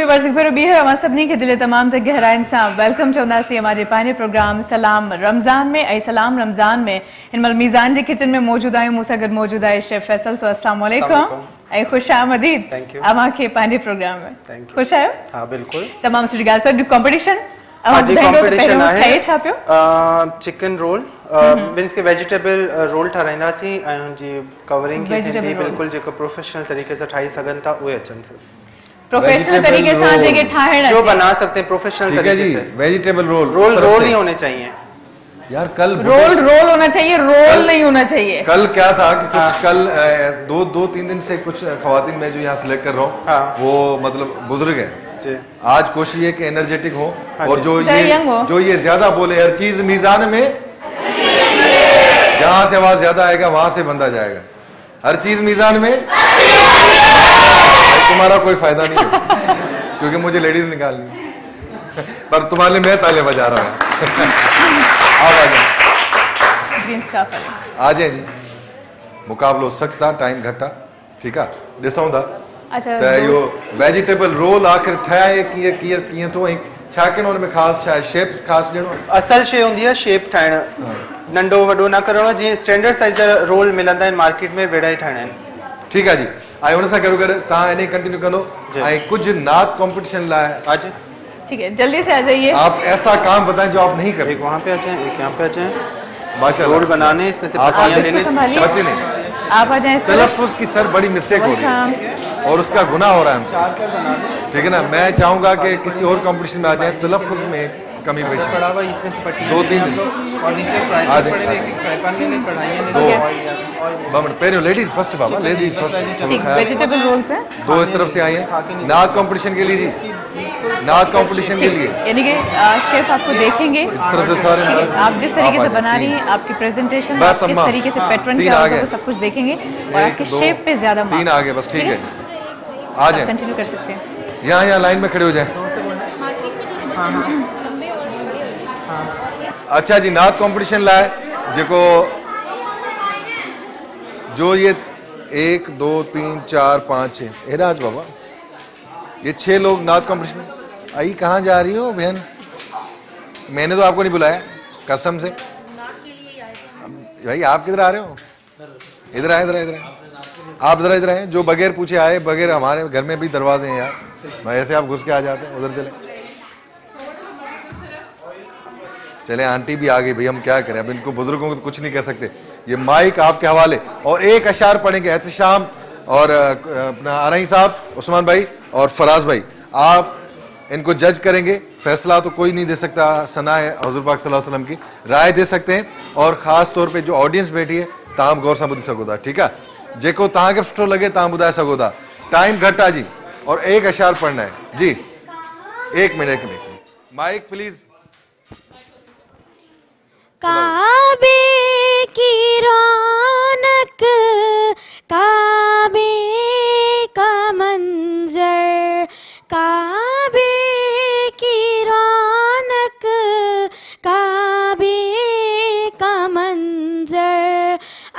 Viewers एक बार भी है हमारे सबनी के दिले तमाम तक गहराइन सां वेलकम चवंदासीं हमारे पाने प्रोग्राम सलाम रमज़ान में ऐं सलाम रमज़ान में हिनमल मीज़ान जे किचन में मौजूद आहियूं मूंसां गॾु मौजूद आहे शेफ फैसल। सो अस्सलाम वालेकुम ऐं खुश आमदीद अवां खे पंहिंजे प्रोग्राम में। खुश आहियो? हा बिल्कुल, तमाम सुठी ॻाल्हि। Sir competition chicken roll means के वेजिटेबल रोल ठाराईंदासीं ऐं हुनजी कवरिंग खे थींदी बिल्कुल जेको प्रोफेशनल तरीके से ठाही सघन था उहे अचन। सिर्फ प्रोफेशनल तरीके से जेके ठाहिण जो बना सकते हैं प्रोफेशनल तरीके से। वेजिटेबल रोल रोल ही होने चाहिए यार। कल रोल होना चाहिए, रोल नहीं होना चाहिए। कल क्या था कि कुछ कल दो तीन दिन से कुछ खवातीन में जो यहाँ सेलेक्ट कर रहा हूँ वो मतलब बुजुर्ग है। आज कोशिश है कि एनर्जेटिक हो और जो ये ज्यादा बोले हर चीज मीजान में, जहां से आवाज ज्यादा आएगा वहां से बंदा जाएगा। हर चीज मीजान में, तुम्हारा कोई फायदा नहीं है क्योंकि मुझे लेडीज निकालनी पर तुम्हारे लिए मैं ताले बजा रहा हूँ। आ जाए जी, मुकाबलो सख्त टाइम घटा ठीक है ॾिसूं था। अच्छा यो वेजिटेबल रोल आखिर ठाहे कीअं तो छा करणो उनमें ख़ास छा शेप ख़ास ॾियणो? असल शइ हूंदी आहे शेप ठाहिण, नंढो वॾो न करणो। जीअं स्टैंडर्ड साइज जा रोल मिलंदा आहिनि मार्केट में वेड़ा ई ठाहिणा आहिनि। ठीक है जी। ऐं उन सां गॾु गॾु तव्हां इन कंटिन्यू कंदो ऐं कुछ नात कंपटीशन लाइ आज ठीक है जल्दी से आ जाइए। आप ऐसा काम बताएं जो आप नहीं करते। एक वहाँ पे आ जाएं, एक यहाँ पे आ जाएं। माशाल्लाह रोल बनाने इसमें से पत्तियां लेने, बच्चे नहीं आप आ जाएं। तलफ्फुज़ की सर बड़ी मिस्टेक हो रही है और उसका गुनाह हो रहा है। ठीक है ना, मैं चाहूंगा कि किसी और कंपटीशन में आ जाए तलफ्फुज़ में कमी पेशी। दो तीन दिन आ जाए पहले लेडीज फर्स्ट बाबा, लेडीज फर्स्ट। वेजिटेबल रोल्स हैं, दो इस तरफ से आई हैं नात कंपटीशन के लिए जी, नात कंपटीशन के लिए। यानी कि शेफ आपको देखेंगे इस तरफ से सारे आप जिस तरीके से बना रही हैं, आपकी प्रेजेंटेशन किस तरीके से पैटर्न क्या होगा वो सब कुछ देखेंगे और आपके शेप पे ज्यादा तीन आगे बस। ठीक है आ जाए, कंटिन्यू कर सकते हैं। यहाँ लाइन में खड़े हो जाए। अच्छा जी, नात कंपटीशन लाए जो ये 1 2 3 4 5 6 एराज बाबा ये 6 लोग नात कंपटीशन। आई कहाँ जा रही हो बहन? मैंने तो आपको नहीं बुलाया कसम से। भाई आप किधर आ रहे हो? इधर आए, इधर इधर आप इधर आए। जो बगैर पूछे आए, बगैर हमारे घर में भी दरवाजे हैं यार, ऐसे आप घुस के आ जाते हैं। उधर चले आंटी भी आ गई भाई, हम क्या करें अब इनको बुजुर्गों को तो कुछ नहीं कह सकते। ये माइक आपके हवाले और एक अशार पढ़ेंगे एहतशाम और अपना आरई साहब, उस्मान भाई और फराज भाई। आप इनको जज करेंगे, फैसला तो कोई नहीं दे सकता, सना है हुज़ूर पाक सल्लल्लाहु अलैहि वसल्लम की राय दे सकते हैं। और ख़ास तौर पे जो ऑडियंस बैठी है तव्हां गौर सां ॿुधी सघो था। ठीक है, जेको तव्हांखे सुठो लगे तव्हां ॿुधाए सघो था। टाइम घटि आहे जी और एक अशार पढ़ना है जी। एक मिनट माइक प्लीज। काबे की रौनक, काबे का मंजर, काबे की रौनक, काबे का मंजर,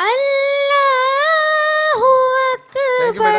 अल्लाहु अकबर।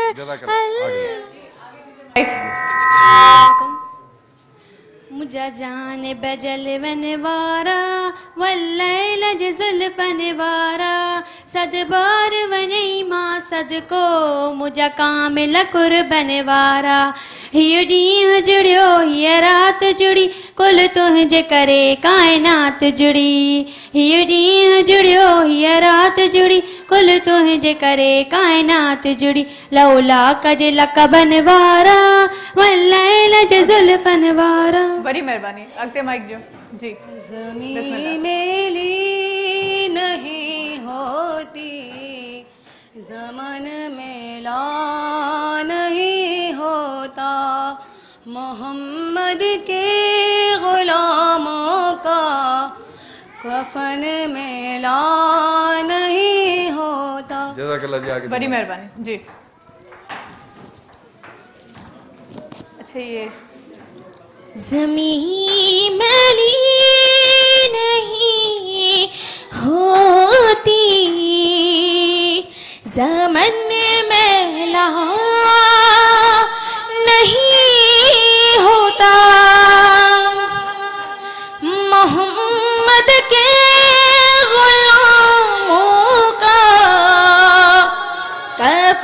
मुझा जान बजल वनवारा वल्लैल जुल्फन वारा, सद बार वनई मां सदको मुझा कामिल कुर्बन वारा। हीअ ॾींहुं जुड़ियो हीअ राति जुड़ी, कुल तुंहिंजे करे काइनात जुड़ी। हीअ ॾींहुं जुड़ियो हीअ राति जुड़ी, कुल तुंहिंजे करे काइनात जुड़ी। लौला कजे लकबन वारा वल्लैल जुल्फन वारा। बड़ी मेहरबानी। अगते माइक जो जी। ज़मीं मेली नहीं होती, ज़मन मेला नहीं होता, मोहम्मद के गुलामों का कफन मेला नहीं होता। जज़ाकल्लाह जी, आगे बड़ी मेहरबानी जी। अच्छा ये ज़मीं मैली नहीं होती, ज़मन मैला नहीं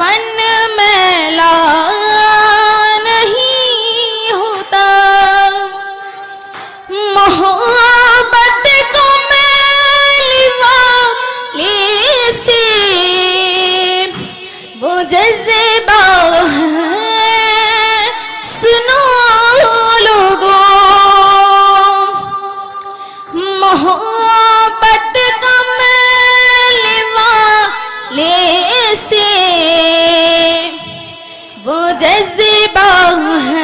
कफन मैला नहीं होता। मोहब्बत को मैले से वो जज्बा है, सुनो लोगों। मोहब्बत का मैले से वो जज्बा है,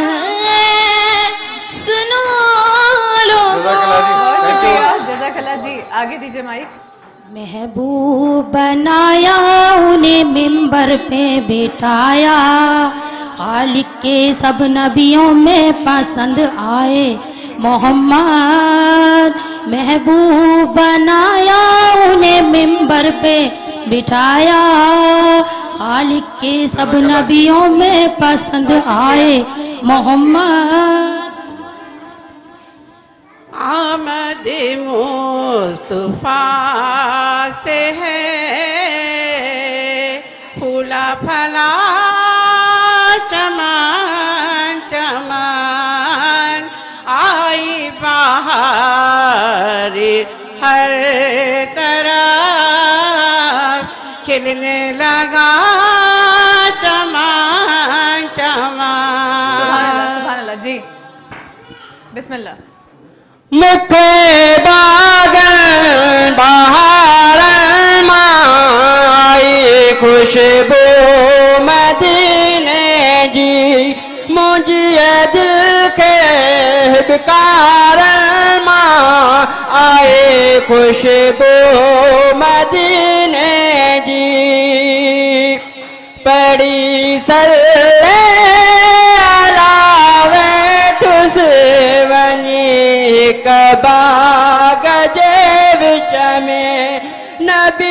सुनो लोगों। जज़ाकल्लाह जी, आगे दीजिए माइक। महबूब बनाया उन्हें मिंबर पे बिठाया, खालिक के सब नबियों में पसंद आए मोहम्मद। महबूब बनाया उन्हें मिंबर पे बिठाया, खालिक के सब नबियों में पसंद आए मोहम्मद। आमद मुस्तफा से है फूला फला चमन चमन, आई बहार हर तरफ खिलने लगा चमन चमन। सुभान अल्लाह जी, बिस्मिल्लाह। मुखे बागन बहार माई खुशबू मदीने जी, मुझे दिल के बिकार माँ आए खुशबू मदीने जी। पड़ी सल्ले अलावे ठुस बनी कबा गजे विच में नबी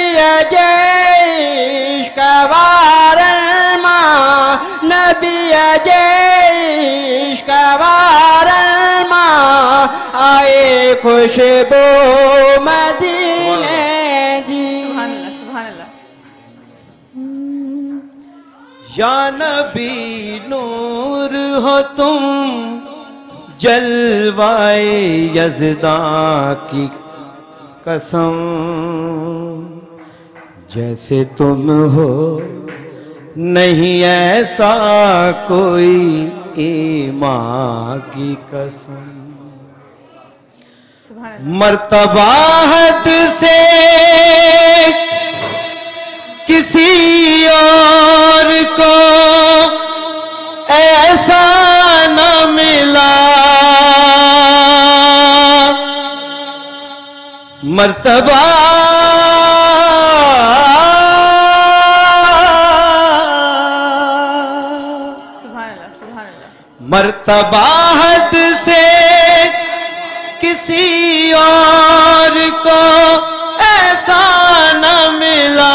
अजय कवार माँ, नबी अजय कवार माँ आए खुशबू मदीने जी। सुभान अल्लाह, सुभान अल्लाह। या नबी नूर हो तुम, जलवाए यज़दां की कसम, जैसे तुम हो नहीं ऐसा कोई ईमान की कसम। सुभान अल्लाह। मर्तबा हद से किसी और को ऐसा न मिला, मर्तबा सुभान अल्लाह, सुभान अल्लाह। मर्तबा हद से किसी और को ऐसा न मिला,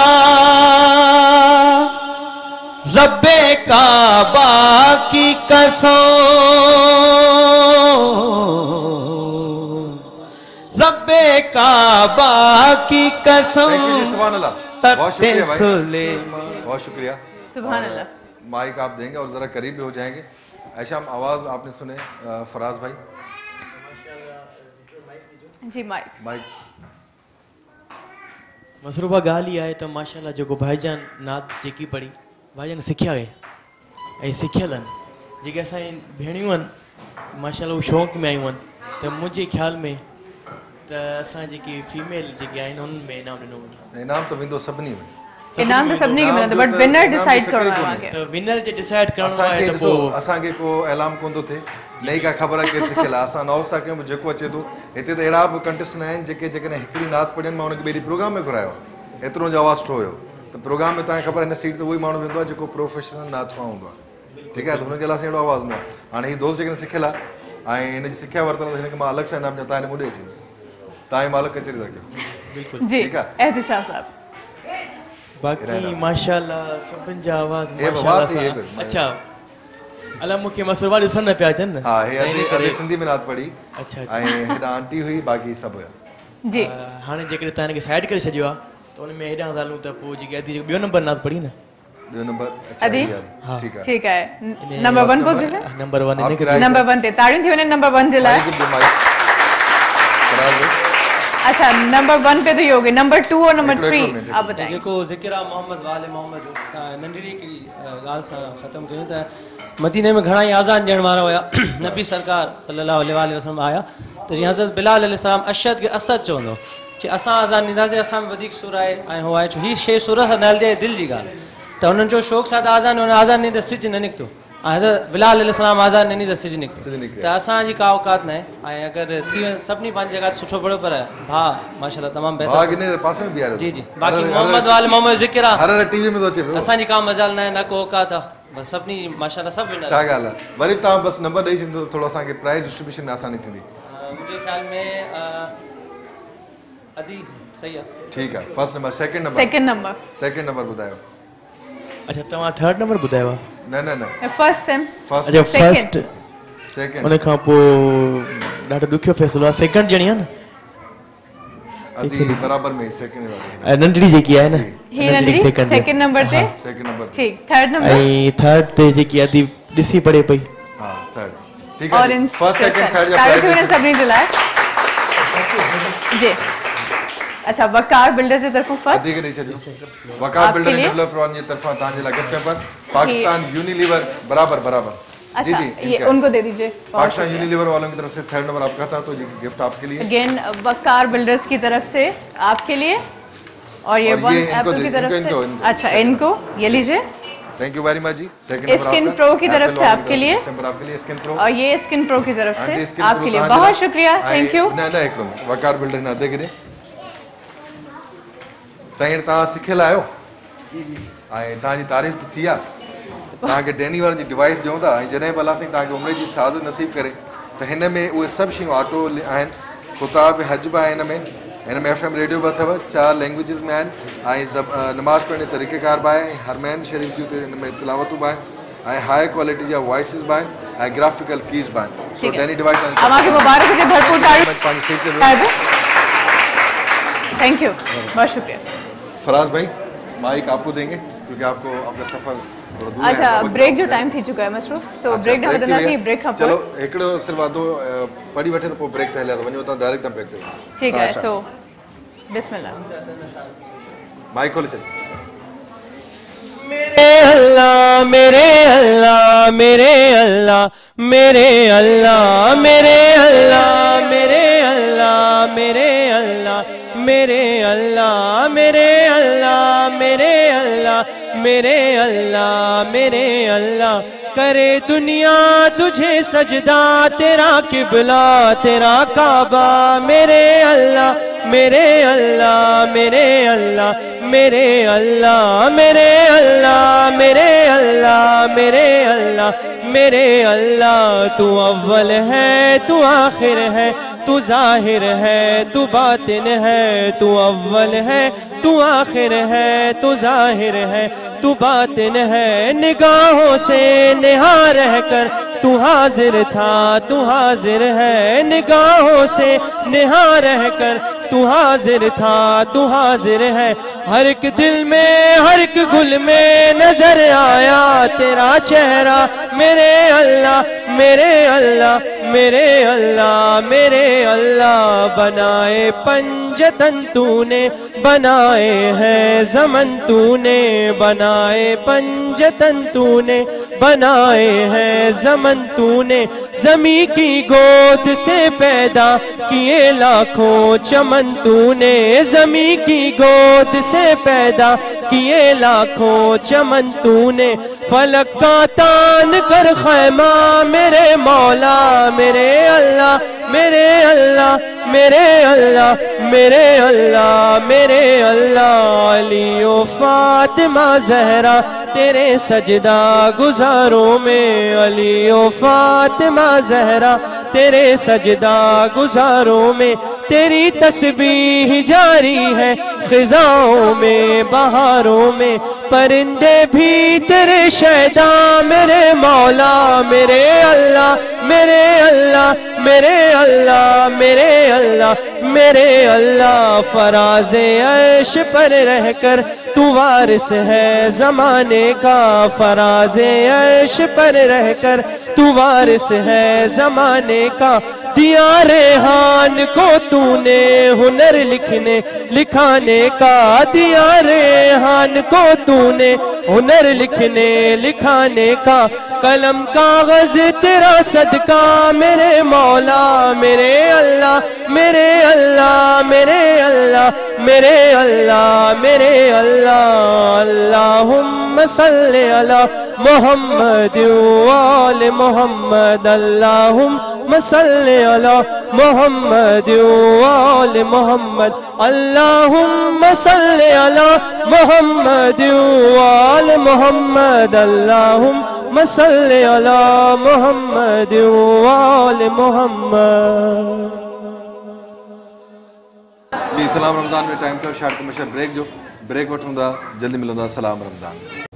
रब्बे काबा की कसम, रब्बे काबा की कसम। सुभान अल्लाह, बहुत शुक्रिया भाई, बहुत शुक्रिया। सुभान अल्लाह। माइक आप देंगे और जरा करीब भी हो जाएंगे। ऐशा आवाज आपने सुने फराज भाई? जी माइक। माइक मसरूबा ॻाल्हि आहे त माशाल्लाह जेको भाईजान नात जेकी पढ़ी भाईजान सिखिया आहे ऐं सिखियल आहिनि, जेके असांजी भेणियूं आहिनि माशाल्लाह उहे शौक़ में आयूं आहिनि, त मुंहिंजे ख़्याल में त असां जेकी फीमेल जेके आहिनि उन्हनि में इनाम ॾिनो वञे। इनाम तो विंदो सभिनी में, इनाम तो सभिनी खे मिलंदो, बट विनर डिसाइड करणो आहे त विनर जे डिसाइड करणो आहे असांखे त ॾिसो, पोइ असांखे को ऐलान कोन थो थिए, नई का ख़बर आहे केरु सिखियल आहे। असां अनाउंस था कयूं जेको अचे थो। हिते त अहिड़ा बि कंटेस्टेंट आहिनि जेके जेकॾहिं हिकिड़ी नात पढ़नि, मां हुनखे ॿिए प्रोग्राम में घुरायो, एतिरो जो आवाज़ सुठो हुयो, त प्रोग्राम में तव्हांखे ख़बर आहे हिन सीट ते उहो ई माण्हू वेंदो आहे जेको प्रोफेशनल नात खां हूंदो आहे। ठीकु आहे, त हुनखे असां अहिड़ो आवाज़ न आहे। हाणे हीउ दोस्त जेकॾहिं सिखियल आहे ऐं हिनजी सिखिया वरितल आहे, हिनखे मां अलॻि सां इनाम ॾियां, तव्हां हिन मूं ॾेई छॾियो, तव्हांजी मालिक कचहरी था कयो। बिल्कुलु जी ठीकु आहे। एहतिशाम साहब। बाक़ी माशाल्लाह सभिनि जा आवाज़ हे माशाल्लाह बात ही है सां फिर। अच्छा अला मूंखे मसरूबा ॾिसण न पिया अचनि न। हाँ, हे त इन करे अॼु सिंधी में नात पढ़ी अच्छा ऐं अच्छा हेॾा आंटी हुई, बाक़ी सभु हुया। जी हाणे जेकॾहिं तव्हां हिनखे साइड करे छॾियो आहे त उन में हेॾां ॻाल्हियूं त पोइ जेकी अधी ॿियो नंबर नात पढ़ी न जो नंबर अच्छा अदी? है यार, ठीक है ठीक है नंबर 1 पोजीशन नंबर 1 आपकी राय नंबर 1 ते ताड़ियूं थी वञे नंबर 1 जे लाइ माइक दे माइक फराज भाई अच्छा नंबर 1 पे तो ये हो गई नंबर 2 और नंबर 3 मिनट, आप बताएं जेको ज़िक्र आहे मोहम्मद वाले मोहम्मद जो नंढड़ी हिकिड़ी ॻाल्हि सां ख़तमु कयूं त मदीने में घणा ई आज़ान ॾियण वारा हुया नबी सरकार सल्लल्लाहु अलैहि वसल्लम आया त जीअं हज़रत बिलाल अलैहिस्सलाम अशद खे असद चवंदो चे असां आज़ान ॾींदासीं असां में वधीक सुर आहे ऐं हो आहे छो हीअ शइ सुर सां न हलंदी आहे दिलि जी ॻाल्हि त हुननि जो शौक़ सां त आज़ान हुन आज़ान ॾींदे सिज न निकितो ऐं हज़रत बिलाल अलैहिस्सलाम आज़ान ॾिनी त सिज निकितो त असांजी का औकात न आहे ऐं अगरि थी वञे सभिनी पंहिंजी जॻह ते सुठो पढ़ो पर भाउ माशाल्लाह तमामु भाग हाँ, ने बहितर पास में भी आ रहा जी जी बाक़ी मोहम्मद वाले मोहम्मद ज़िक्र आहे हर टीवी में तो अचे पियो असांजी का मजाल न आहे न को औकात आहे बसि सभिनी माशाल्लाह सभु विनर छा ॻाल्हि आहे वरी तव्हां बस नंबर ॾेई छॾींदो त थोरो असांखे प्राइज डिस्ट्रीब्यूशन में आसानी थींदी मुंहिंजे ख़्याल में अदी सही आहे ठीक है फर्स्ट नंबर सेकंड नंबर ॿुधायो अच्छा तव्हां थर्ड नंबर ॿुधायो न न न फर्स्ट सेम फर्स्ट अच्छा फर्स्ट सेकंड उन खां पोइ ॾाढो ॾुखियो फ़ैसिलो आहे सेकंड ॼणी आहे न अदी बराबर में सेकंड वाली नंढड़ी जेकी आहे न ही नंढड़ी सेकंड नंबर ते सेकंड नंबर ठीक थर्ड नंबर ऐं थर्ड ते जेकी अदी ॾिसी पढ़े पई हां थर्ड ठीक है ऑरेंज फर्स्ट सेकंड थर्ड या तारीफ़ हुई प्राइज सभिनी जे लाइ जी अच्छा वकार बिल्डर्स जे तरफों फर्स्ट अदी के ॾेई छॾियो वकार बिल्डर एंड डेवलपर वारनि जी तरफां तव्हांजे लाइ गिफ्ट पेपर पाकिस्तान यूनिलीवर बराबर बराबर जी अच्छा जी ये उनको दे दीजिए पाकिस्तान यूनिलीवर वालों की तरफ से थर्ड नंबर आपका था तो ये गिफ्ट आपके लिए अगेन वकार बिल्डर्स की तरफ से आपके लिए और ये और वन ये इनको एप्पल दे- की तरफ इनको- से इनको। अच्छा इनको ये लीजिए थैंक यू वेरी मच जी सेकंड नंबर स्किन आपका प्रो की तरफ Apple से वालों आपके की लिए तरफ से नंबर आपके लिए स्किन प्रो और ये स्किन प्रो की तरफ आंटी से स्किन प्रो आपके लिए तव्हांजे बहुत लाइ- शुक्रिया थैंक यू न न हिकिड़ो वकार बिल्डर न अधे करे साईं तव्हां सिखियल आहियो ऐं तव्हांजी तारीफ़ थी आहे तव्हांखे डैनी वारनि जी डिवाइस ॾियूं था ऐं जॾहिं भला साईं तव्हांखे उमिरि जी साद नसीब करे त हिन में उहे सभु शयूं ऑटो आहिनि ख़ुताब हज बि आहे हिन में FM रेडियो बि अथव 4 लैंग्वेजिस में आहिनि ऐं नमाज़ पढ़ण जो तरीक़ेकार बि आहे ऐं हरमैन शरीफ़ जी हुते हिन में तिलावतूं बि आहिनि ऐं हाई क्वालिटी जा वॉइसिस बि आहिनि ऐं ग्राफिकल कीज़ बि आहिनि सो डैनी डिवाइस हमारी मुबारक हुजे भरपूर तारीफ पंहिंजी सीट ते वेहो। थैंक यू बहुत शुक्रिया फराज भाई माइक आपको देंगे क्योंकि आपको आपका सफ़र थोड़ा दूर है अच्छा वक्त- ब्रेक जो टाइम थी चुका है मसरूफ सो अच्छा, ब्रेक न break थी वधंदासीं वई आहे? ब्रेक खां चलो पोइ हिकिड़ो सिर्फ़ु अधो पढ़ी वठे त पोइ ब्रेक ते हलिया त वञो तव्हां डायरेक्ट तव्हां ब्रेक ते ठीक है सो बिस्मिल्लाह माइक खोले चल मेरे अल्लाह मेरे अल्लाह मेरे अल्लाह मेरे अल्लाह मेरे अल्लाह मेरे अल्लाह मेरे अल्लाह मेरे अल्लाह मेरे अल्लाह मेरे अल्लाह मेरे अल्लाह मेरे अल्लाह करे दुनिया तुझे सजदा तेरा किबला तेरा काबा मेरे अल्लाह मेरे अल्लाह मेरे अल्लाह मेरे अल्लाह मेरे अल्लाह मेरे अल्लाह मेरे अल्लाह मेरे अल्लाह तू अव्वल है तू आखिर है तू जाहिर है तू बातिन है तू अव्वल है तू आखिर है तू जाहिर है तू बातिन है निगाहों से निहार रह कर तू हाजिर था तू हाजिर है निगाहों से निहार रह कर तू हाजिर था तू हाजिर है हर एक दिल में हर एक गुल में नजर आया तेरा चेहरा मेरे अल्लाह मेरे अल्लाह मेरे अल्लाह मेरे अल्लाह बनाए पंजतन तूने बनाए हैं ज़मन तूने बनाए पंजतन तूने बनाए हैं ज़मन तूने ज़मी की गोद से पैदा किए लाखों चमन तूने ज़मी की गोद से पैदा किए लाखों चमन तूने फलक का तान कर खैमा मेरे मौला मेरे अल्लाह मेरे अल्लाह मेरे अल्लाह मेरे अल्लाह मेरे अल्लाह अली ओ फातिमा जहरा तेरे सजदा गुजारों में अली ओ फातिमा जहरा तेरे सजदा गुजारों में तेरी तस्बीह जारी है खिजाओं में बहारों में परिंदे भी तेरे शैदा मेरे मौला मेरे अल्लाह मेरे अल्लाह मेरे अल्लाह मेरे अल्लाह मेरे अल्लाह। फराज़े अर्श पर रहकर तू वारिस है ज़माने का, फराज़े अर्श पर रहकर तू वारिस है ज़माने का। दिया रेहान को तूने हुनर लिखने लिखाने का, दिया रेहान को तूने हुनर लिखने लिखाने का। कलम कागज तेरा सदका मेरे मौला मेरे अल्लाह मेरे अल्लाह मेरे अल्लाह मेरे अल्लाह मेरे अल्लाह। अल्लाहुम्मा सल्ली अला मुहम्मद व आले मुहम्मद, अल्लाहुम्मा सल्ली अला मुहम्मद व आले मुहम्मद, अल्लाहुम्मा सल्ली अला मुहम्मद व आले मुहम्मद, अल्लाहुम्मा सल्ली अला मुहम्मद व आले मुहम्मद। जी सलाम रमज़ान में टाइम था शार्ट कमर्शियल ब्रेक जो ब्रेक वठूंदा जल्दी मिलंदा सलाम रमज़ान।